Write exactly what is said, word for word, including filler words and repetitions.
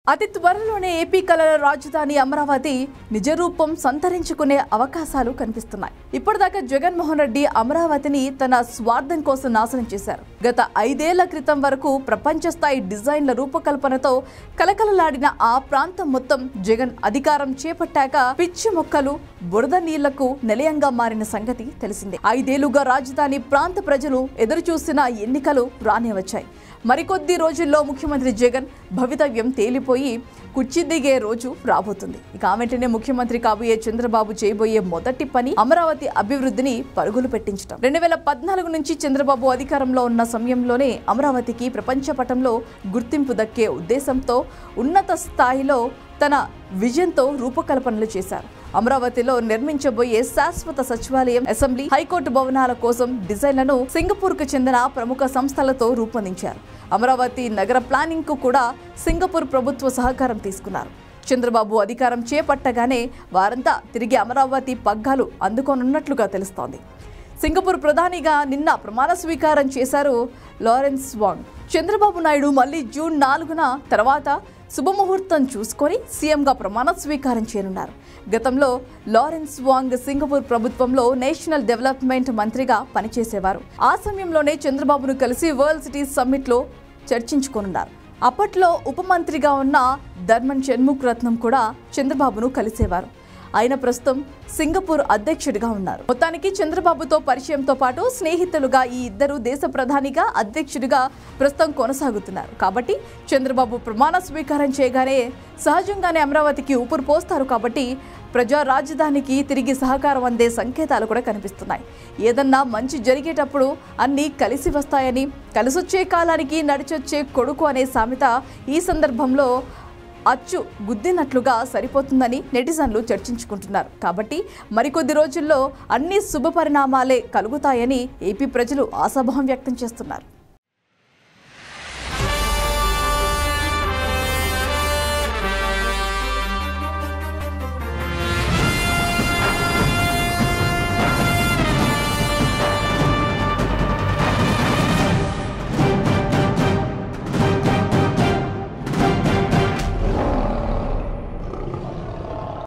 అతి త్వరలోనే ఏపీ కళల రాజధాని అమరావతి నిజరూపం సంతరించుకునే అవకాశాలు కనిపిస్తున్నాయి. ఇప్పటిదాకా జగన్మోహన్ రెడ్డి అమరావతిని తన స్వార్థం కోసం నాశనం చేశారు. గత ఐదేళ్ల క్రితం వరకు ప్రపంచ స్థాయి డిజైన్ల రూపకల్పనతో కలకలలాడిన ఆ ప్రాంతం మొత్తం జగన్ అధికారం చేపట్టాక పిచ్చి మొక్కలు బురద నీళ్లకు నిలయంగా మారిన సంగతి తెలిసిందే. ఐదేళ్లుగా రాజధాని ప్రాంత ప్రజలు ఎదురుచూసిన ఎన్నికలు రానే వచ్చాయి. మరికొద్ది రోజుల్లో ముఖ్యమంత్రి జగన్ భవితవ్యం తేలిపోయి కుర్చీ దిగే రోజు రాబోతుంది. ఇక వెంటనే ముఖ్యమంత్రి కాబోయే చంద్రబాబు చేయబోయే మొదటి పని అమరావతి అభివృద్ధిని పరుగులు పెట్టించడం. రెండు వేల పద్నాలుగు నుంచి చంద్రబాబు అధికారంలో ఉన్న సమయంలోనే అమరావతికి ప్రపంచ పటంలో గుర్తింపు దక్కే ఉద్దేశంతో ఉన్నత స్థాయిలో తన విజన్తో రూపకల్పనలు చేశారు. అమరావతిలో నిర్మించబోయే శాశ్వత సచివాలయం, అసెంబ్లీ, హైకోర్టు భవనాల కోసం డిజైన్లను సింగపూర్కు చెందిన ప్రముఖ సంస్థలతో రూపొందించారు. అమరావతి నగర ప్లానింగ్ కు కూడా సింగపూర్ ప్రభుత్వ సహకారం తీసుకున్నారు. చంద్రబాబు అధికారం చేపట్టగానే వారంతా తిరిగి అమరావతి పగ్గాలు అందుకోనున్నట్లుగా తెలుస్తోంది. సింగపూర్ ప్రధానిగా నిన్న ప్రమాణ స్వీకారం చేశారు లారెన్స్ వాంగ్. చంద్రబాబు నాయుడు మళ్లీ జూన్ నాలుగున తర్వాత శుభముహూర్తం చూసుకొని సీఎంగా ప్రమాణ స్వీకారం చేయనున్నారు. గతంలో లారెన్స్ వాంగ్ సింగపూర్ ప్రభుత్వంలో నేషనల్ డెవలప్మెంట్ మంత్రిగా పనిచేసేవారు. ఆ సమయంలోనే చంద్రబాబును కలిసి వరల్డ్ సిటీస్ సమ్మిట్ లో చర్చించుకోనున్నారు. అప్పట్లో ఉప మంత్రిగా ఉన్న ధర్మన్ షణ్ముఖ్ రత్నం కూడా చంద్రబాబును కలిసేవారు. ఆయన ప్రస్తుతం సింగపూర్ అధ్యక్షుడిగా ఉన్నారు. మొత్తానికి చంద్రబాబుతో పరిచయంతో పాటు స్నేహితులుగా ఈ ఇద్దరు దేశ ప్రధానిగా అధ్యక్షుడిగా ప్రస్తుతం కొనసాగుతున్నారు. కాబట్టి చంద్రబాబు ప్రమాణ స్వీకారం చేయగానే సహజంగానే అమరావతికి ఊపిరి పోస్తారు. కాబట్టి ప్రజా రాజధానికి తిరిగి సహకారం అందే సంకేతాలు కూడా కనిపిస్తున్నాయి. ఏదన్నా మంచి జరిగేటప్పుడు అన్నీ కలిసి వస్తాయని, కలిసొచ్చే కాలానికి నడిచొచ్చే కొడుకు అనే సామెత ఈ సందర్భంలో అచ్చు గుద్దినట్లుగా సరిపోతుందని నెటిజన్లు చర్చించుకుంటున్నారు. కాబట్టి మరికొద్ది రోజుల్లో అన్ని శుభ పరిణామాలే కలుగుతాయని ఏపీ ప్రజలు ఆశాభావం వ్యక్తం చేస్తున్నారు.